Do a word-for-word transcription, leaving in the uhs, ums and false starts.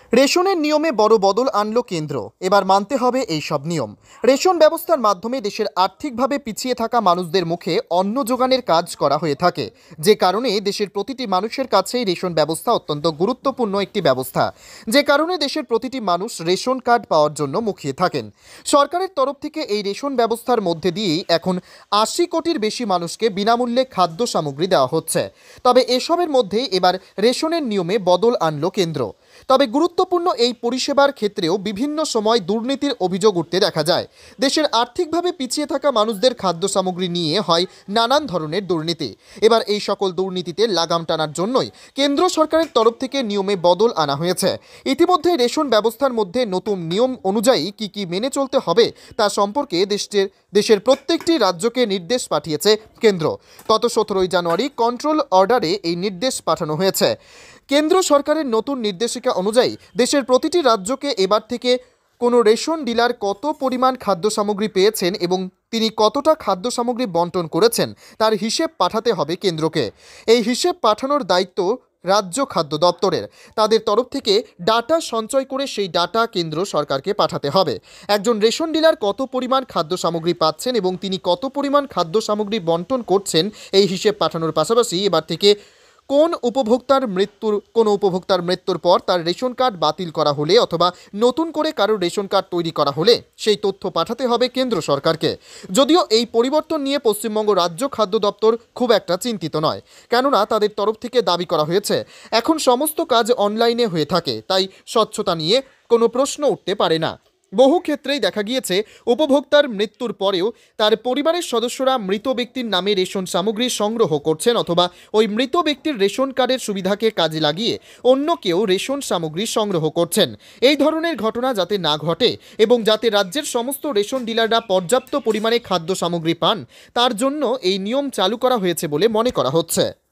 রেশনের নিয়মে বড় বদল আনলো কেন্দ্র। এবার মানতে হবে এই সব নিয়ম। রেশন ব্যবস্থার মাধ্যমে দেশের আর্থিকভাবে পিছিয়ে থাকা মানুষদের মুখে অন্ন জোগানের কাজ করা হয়ে থাকে, যে কারণে দেশের প্রতিটি মানুষের কাছেই রেশন ব্যবস্থা অত্যন্ত গুরুত্বপূর্ণ একটি ব্যবস্থা, যে কারণে দেশের প্রতিটি মানুষ রেশন কার্ড পাওয়ার জন্য মুখিয়ে থাকেন। সরকারের তরফ থেকে এই রেশন ব্যবস্থার মধ্যে দিয়েই এখন আশি কোটির বেশি মানুষকে বিনামূল্যে খাদ্য সামগ্রী দেওয়া হচ্ছে। তবে এসবের মধ্যে এবার রেশনের নিয়মে বদল আনলো কেন্দ্র। তবে গুরুত্বপূর্ণ এই পরিষেবার ক্ষেত্রেও বিভিন্ন সময় দুর্নীতির অভিযোগ উঠতে দেখা যায়। দেশের আর্থিকভাবে পিছিয়ে থাকা মানুষদের খাদ্য সামগ্রী নিয়ে হয় নানান ধরনের দুর্নীতি। এবার এই সকল দুর্নীতিতে লাগাম টানার জন্যই কেন্দ্র সরকারের তরফ থেকে নিয়মে বদল আনা হয়েছে। ইতিমধ্যে রেশন ব্যবস্থার মধ্যে নতুন নিয়ম অনুযায়ী কি কি মেনে চলতে হবে তা সম্পর্কে দেশের দেশের প্রত্যেকটি রাজ্যকে নির্দেশ পাঠিয়েছে কেন্দ্র। গত সতেরোই জানুয়ারি কন্ট্রোল অর্ডারে এই নির্দেশ পাঠানো হয়েছে। কেন্দ্র সরকারের নতুন নির্দেশিকা অনুযায়ী দেশের প্রতিটি রাজ্যকে এবার থেকে কোনো রেশন ডিলার কত পরিমাণ খাদ্য সামগ্রী পেয়েছেন এবং তিনি কতটা খাদ্য সামগ্রী বন্টন করেছেন তার হিসেব পাঠাতে হবে কেন্দ্রকে। এই হিসেব পাঠানোর দায়িত্ব রাজ্য খাদ্য দপ্তরের। তাদের তরফ থেকে ডাটা সঞ্চয় করে সেই ডাটা কেন্দ্র সরকারকে পাঠাতে হবে। একজন রেশন ডিলার কত পরিমাণ খাদ্য সামগ্রী পাচ্ছেন এবং তিনি কত পরিমাণ খাদ্য সামগ্রী বন্টন করছেন এই হিসেব পাঠানোর পাশাপাশি এবার থেকে কোন উপভোক্তার মৃত্যুর কোনো উপভোক্তার মৃত্যুর পর তার রেশন কার্ড বাতিল করা হলে অথবা নতুন করে কারোর রেশন কার্ড তৈরি করা হলে সেই তথ্য পাঠাতে হবে কেন্দ্র সরকারকে। যদিও এই পরিবর্তন নিয়ে পশ্চিমবঙ্গ রাজ্য খাদ্য দপ্তর খুব একটা চিন্তিত নয়, কেননা তাদের তরফ থেকে দাবি করা হয়েছে এখন সমস্ত কাজ অনলাইনে হয়ে থাকে, তাই স্বচ্ছতা নিয়ে কোনো প্রশ্ন উঠতে পারে না। বহু ক্ষেত্রেই দেখা গিয়েছে উপভোক্তার মৃত্যুর পরেও তার পরিবারের সদস্যরা মৃত ব্যক্তির নামে রেশন সামগ্রী সংগ্রহ করছেন অথবা ওই মৃত ব্যক্তির রেশন কার্ডের সুবিধাকে কাজে লাগিয়ে অন্য কেউ রেশন সামগ্রী সংগ্রহ করছেন। এই ধরনের ঘটনা যাতে না ঘটে এবং যাতে রাজ্যের সমস্ত রেশন ডিলাররা পর্যাপ্ত পরিমাণে খাদ্য সামগ্রী পান, তার জন্য এই নিয়ম চালু করা হয়েছে বলে মনে করা হচ্ছে।